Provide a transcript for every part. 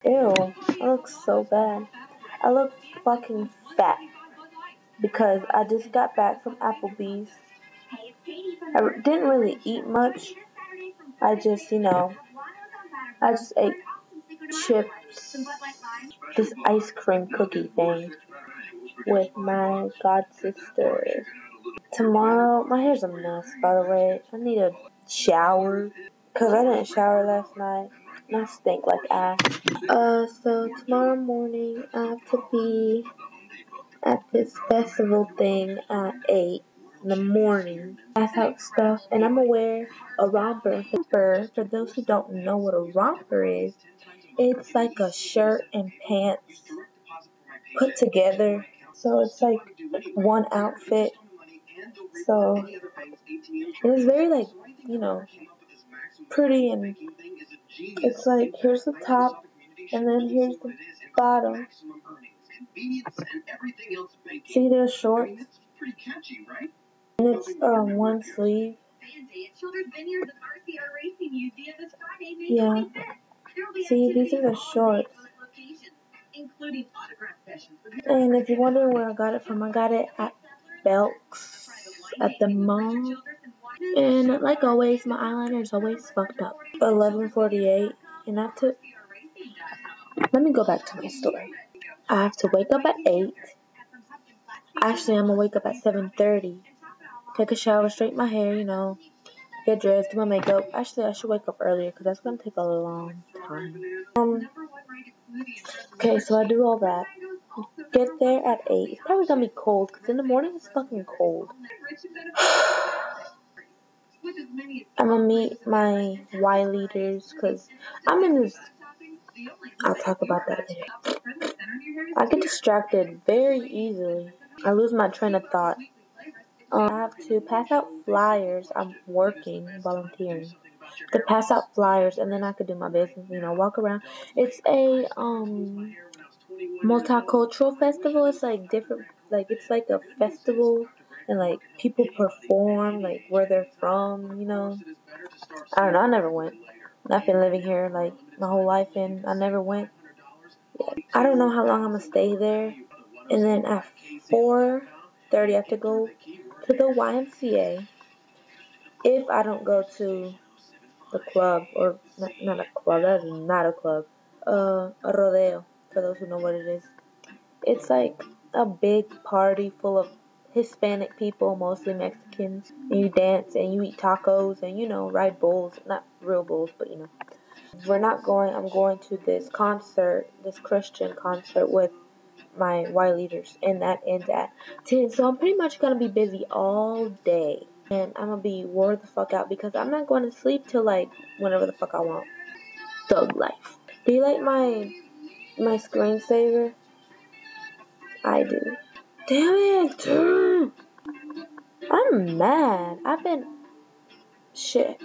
Ew, I look so bad. I look fucking fat because I just got back from Applebee's. I didn't really eat much. I just, I just ate chips, this ice cream cookie thing with my god sister. Tomorrow, my hair's a mess, by the way. I need a shower because I didn't shower last night and I stink like ass. So tomorrow morning I have to be at this festival thing at 8 in the morning. Pass out stuff, and I'm gonna wear a romper. For those who don't know what a romper is, it's like a shirt and pants put together. So it's like one outfit. So it's very like, pretty, and it's like here's the top and then here's the bottom. See, there's shorts. And it's one sleeve. Yeah. See, these are the shorts. And if you're wondering where I got it from, I got it at Belk's at the mall. And like always, my eyeliner is always fucked up. 11:48, and I have to. Let me go back to my story. I have to wake up at 8. Actually, I'm gonna wake up at 7:30. Take a shower, straighten my hair, get dressed, do my makeup. Actually, I should wake up earlier because that's gonna take a long time. Okay, so I do all that. Get there at 8. It's probably gonna be cold because in the morning it's fucking cold. I'm gonna meet my Y leaders because I'm in this. I'll talk about that later. I get distracted very easily. I lose my train of thought. I have to pass out flyers. I'm working, volunteering. To pass out flyers, and then I could do my business, walk around. It's a multicultural festival. It's like different, like it's like a festival, and like people perform like where they're from. I don't know. I never went. I've been living here like my whole life, and I never went. I don't know how long I'm gonna stay there, and then at 4:30 I have to go to the YMCA. If I don't go to the club, or not a club, that is not a club, a rodeo, for those who know what it is. It's like a big party full of Hispanic people, mostly Mexicans, and you dance and you eat tacos and ride bulls, not real bulls, but We're not going. I'm going to this concert, this Christian concert with my Y leaders, and that ends at 10. So I'm pretty much gonna be busy all day, and I'm gonna be wore the fuck out because I'm not going to sleep till like whenever the fuck I want. Thug life. Do you like my screensaver? I do. Damn it! I'm mad. Shit.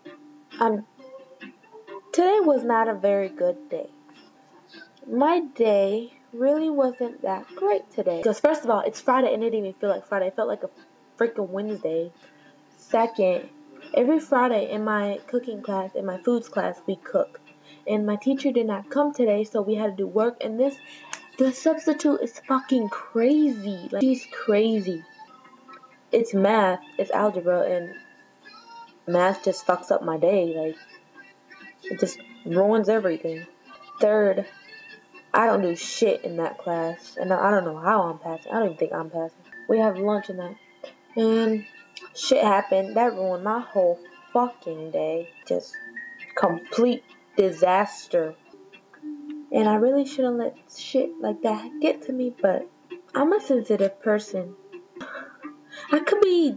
Today was not a very good day. My day really wasn't that great today. Because first of all, it's Friday and it didn't even feel like Friday. It felt like a freaking Wednesday. Second, every Friday in my cooking class, in my foods class, we cook. And my teacher did not come today, so we had to do work. And the substitute is fucking crazy. Like, she's crazy. It's math, it's algebra, and math just fucks up my day. Like, it just ruins everything. Third, I don't do shit in that class, and I don't know how I'm passing. I don't even think I'm passing. We have lunch in that, and shit happened. That ruined my whole fucking day. Just complete disaster. And I really shouldn't let shit like that get to me, but I'm a sensitive person. I could be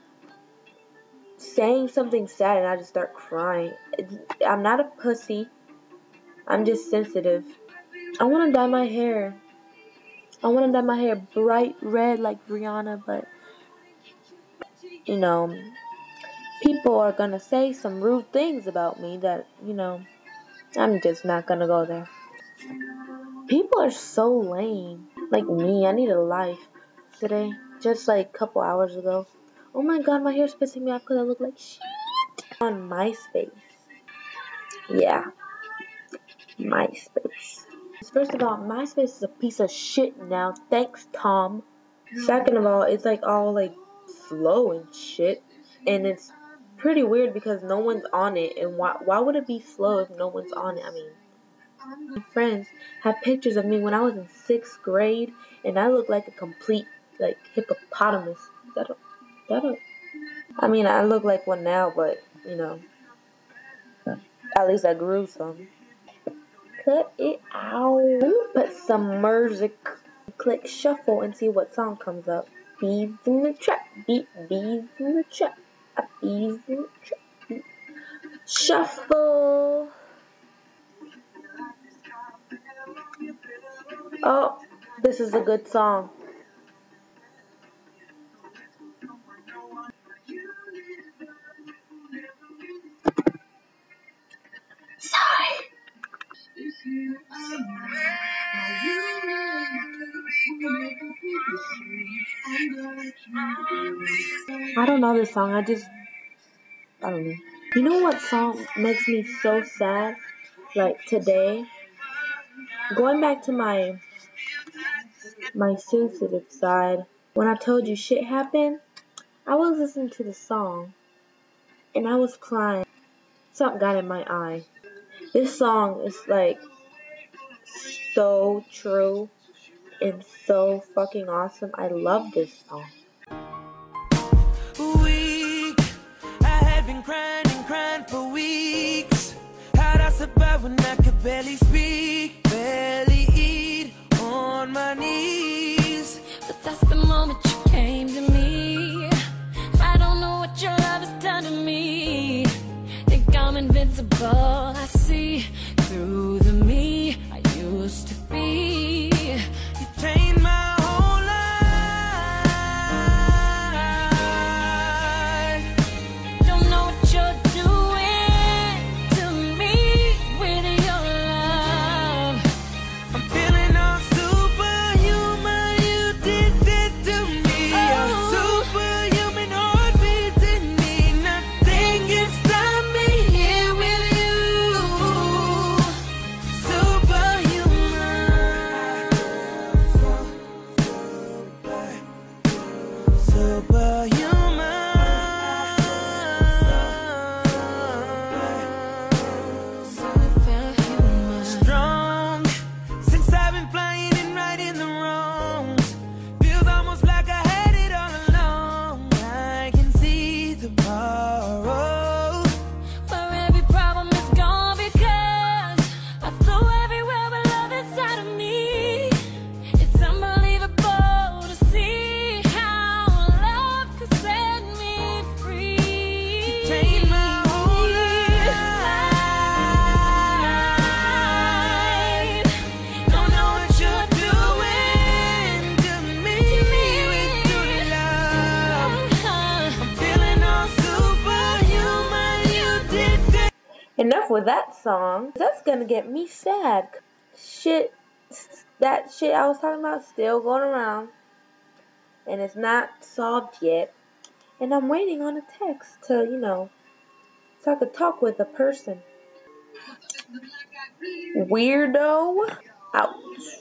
saying something sad and I just start crying. I'm not a pussy. I'm just sensitive. I want to dye my hair. I want to dye my hair bright red like Rihanna, but people are gonna say some rude things about me that, I'm just not gonna go there. People are so lame. Like me, I need a life. Today, just like a couple hours ago. Oh my god, my hair's pissing me off because I look like shit on MySpace. Yeah. MySpace. First of all, MySpace is a piece of shit now. Thanks, Tom. Second of all, it's like all like slow and shit. And it's pretty weird because no one's on it. And why would it be slow if no one's on it? I mean, my friends have pictures of me when I was in 6th grade, and I look like a complete like hippopotamus. I mean, I look like one now, but you know, at least I grew some. Cut it out. Put some music. Click shuffle and see what song comes up. Bees in the trap. Bees in the trap. Bees in the trap. Shuffle. Oh, this is a good song. Sorry. I don't know this song. I don't know. You know what song makes me so sad? Like today, going back to my sensitive side, when I told you shit happened, I was listening to the song and I was crying. Something got in my eye. This song is like so true and so fucking awesome. I love this song. I had been crying for weeks. How'd I survive when I could barely speak, barely eat, on my knees? But that's the moment you came to me. I don't know what your love has done to me. Think I'm invincible. I see through the me I used to be. You changed my whole life. Don't know what you're doing to me with your love. I'm feeling all superhuman. You did that to me. Oh. Superhuman heartbeats in me. Nothing can stop me here with you. Superhuman. Superhuman. Strong, since I've been flying and righting the wrongs. Feels almost like I had it all along. I can see tomorrow. Where every problem is gone because I flew everywhere with love inside of me. It's unbelievable to see how love could set me free. Changed my whole life. Don't know what you're doing to me with your love. I'm feeling all superhuman. You did that. Enough with that song. That's gonna get me sad. Shit, that shit I was talking about still going around. And it's not solved yet. And I'm waiting on a text to, so I could talk with a person. Weirdo. Ouch.